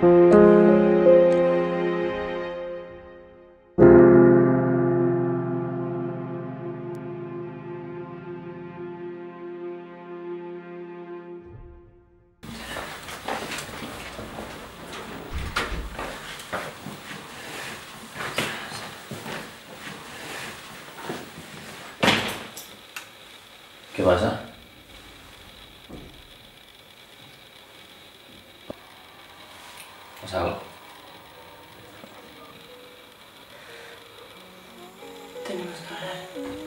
¿Qué pasa? ¿Pasa algo? Tenemos que hablar.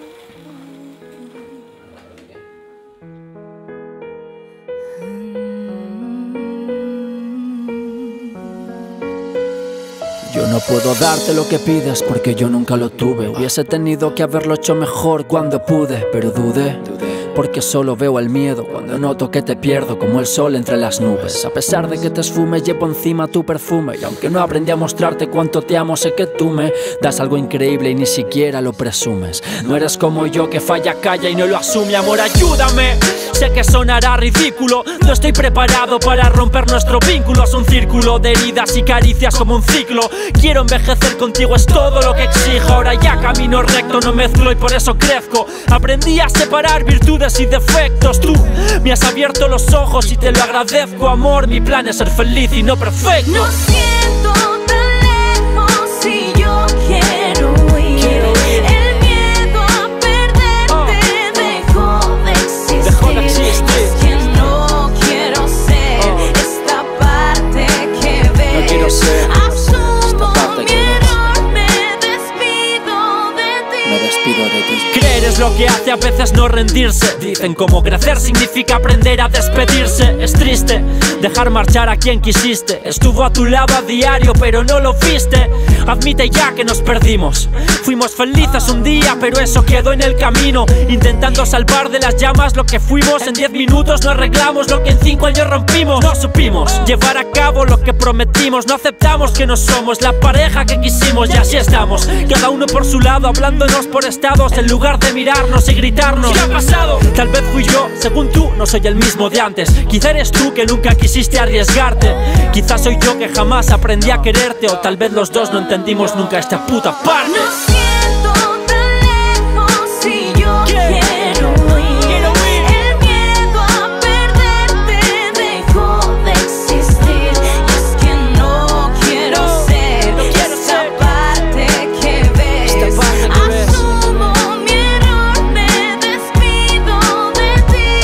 Yo no puedo darte lo que pides porque yo nunca lo tuve. Hubiese tenido que haberlo hecho mejor cuando pude, pero dudé. Porque solo veo el miedo cuando noto que te pierdo como el sol entre las nubes. A pesar de que te esfumes, llevo encima tu perfume. Y aunque no aprendí a mostrarte cuánto te amo, sé que tú me das algo increíble y ni siquiera lo presumes. No eres como yo que falla, calla y no lo asume. Amor, ayúdame. Sé que sonará ridículo, no estoy preparado para romper nuestro vínculo. Es un círculo de heridas y caricias como un ciclo. Quiero envejecer contigo, es todo lo que exijo. Ahora ya camino recto, no mezclo y por eso crezco. Aprendí a separar virtudes y defectos. Tú me has abierto los ojos y te lo agradezco, amor. Mi plan es ser feliz y no perfecto. No siento tan lejos y yo quiero huir. El miedo a perderte dejó de existir. Es que no quiero ser esta parte que ves. No quiero ser Asumo mi error, me despido de ti. Me despido de ti. Creer es lo que hace a veces no rendirse. Dicen como crecer significa aprender a despedirse. Es triste dejar marchar a quien quisiste. Estuvo a tu lado a diario pero no lo viste. Admite ya que nos perdimos. Fuimos felices un día pero eso quedó en el camino. Intentando salvar de las llamas lo que fuimos. En 10 minutos no arreglamos lo que en 5 años rompimos. No supimos llevar a cabo lo que prometimos. No aceptamos que no somos la pareja que quisimos. Y así estamos, cada uno por su lado, hablándonos por estados en lugar de mirarnos y gritarnos. ¿Qué ha pasado? Tal vez fui yo, según tú no soy el mismo de antes. Quizá eres tú que nunca quisiste arriesgarte. Quizás soy yo que jamás aprendí a quererte. O tal vez los dos no entendimos nunca esta puta parte. No siento tan lejos y yo quiero huir. El miedo a perderte dejó de existir. Y es que no quiero ser esa parte que ves. Asumo mi error, me despido de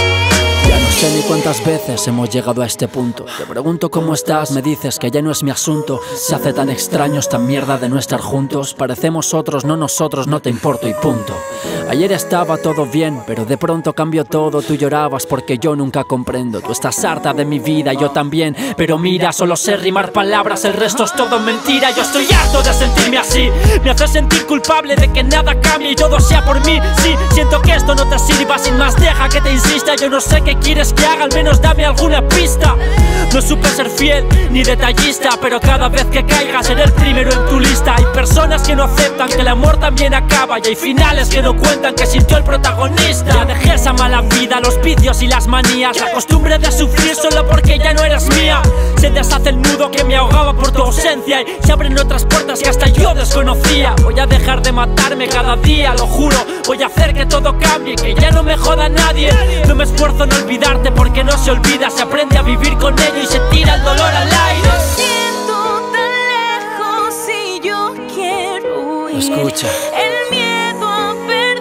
ti. Ya no sé ni cuántas veces hemos llegado a este punto. Te pregunto cómo estás, me dices que ya no es mi asunto. Se hace tan extraño esta mierda de no estar juntos. Parecemos otros, no nosotros, no te importo y punto. Ayer estaba todo bien, pero de pronto cambió todo. Tú llorabas porque yo nunca comprendo. Tú estás harta de mi vida, yo también. Pero mira, solo sé rimar palabras, el resto es todo mentira. Yo estoy harto de sentirme así. Me hace sentir culpable de que nada cambie y todo sea por mí. Sí, siento que esto no te sirva, sin más deja que te insista. Yo no sé qué quieres que haga, al menos dame alguna pista. No supe ser fiel ni detallista, pero cada vez que caiga seré el primero en tu lista. Hay personas que no aceptan que el amor también acaba. Y hay finales que no cuentan que sintió el protagonista. Ya dejé esa mala vida, los vicios y las manías. La costumbre de sufrir solo porque ya no eres mía. Se deshace el nudo que me ahogaba por tu ausencia. Y se abren otras puertas que hasta yo desconocía. Voy a dejar de matarme cada día, lo juro. Voy a hacer que todo cambie, que ya no me joda nadie. No me esfuerzo en olvidarte porque no se olvida. Se aprende a vivir con ello y se tira el dolor al aire. No siento tan lejos y yo quiero huir. Escucha. El miedo a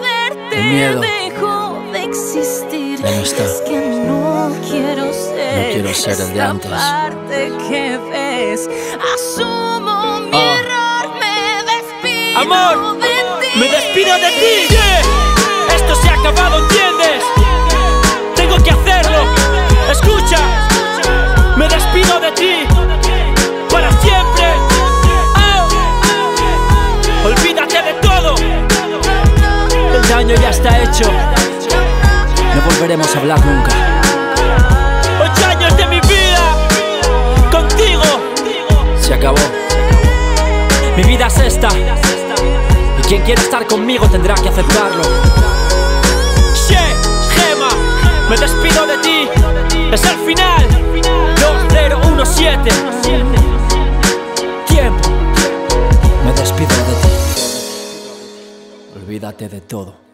perderte dejó de existir. Ya no está. Es que no quiero ser el de antes. parte que ves. Asumo mi error, me despido Amor, de ti. me despido de ti. Yeah. Esto se ha acabado, ¿entiendes? Tengo que hacerlo. Escucha, me despido de ti para siempre. Olvídate de todo. El daño ya está hecho. No volveremos a hablar nunca. 8 años de mi vida contigo se acabó. Mi vida es esta y quien quiera estar conmigo tendrá que aceptarlo. Gema, me despido de ti. Es el final. 2017. olvídate de todo.